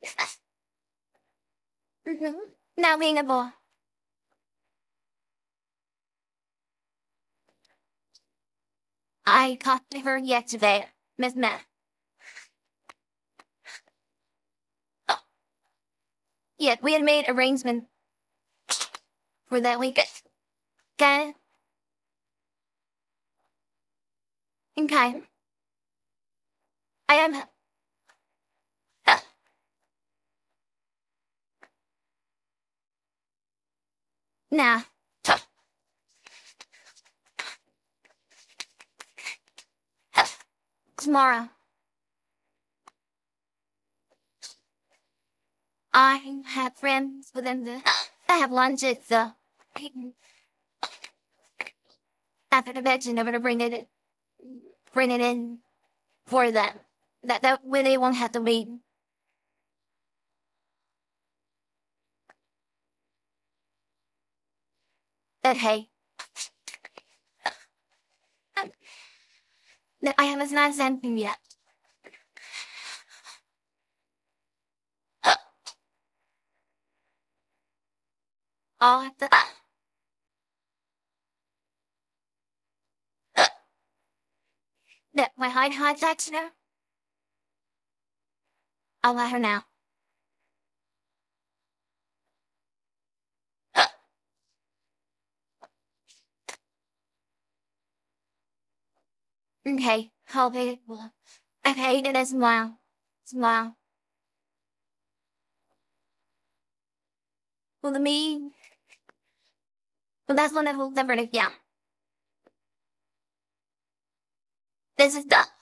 Now being a boy. I caught her yesterday, Miss Matt. Yet we had made arrangements for that weekend. Okay? Okay. I am... Now. Tomorrow. I have friends within the... I have lunch at the... After the bed, you never to bring it in for them. That way they won't have to wait. That hey. That I haven't not sent him yet. I'll have to... That my high text now? I'll let her know. Okay, I'll pay it. I paid it as well. Smile. Well, the me... Well, that's one of the verdict, yeah. This is the...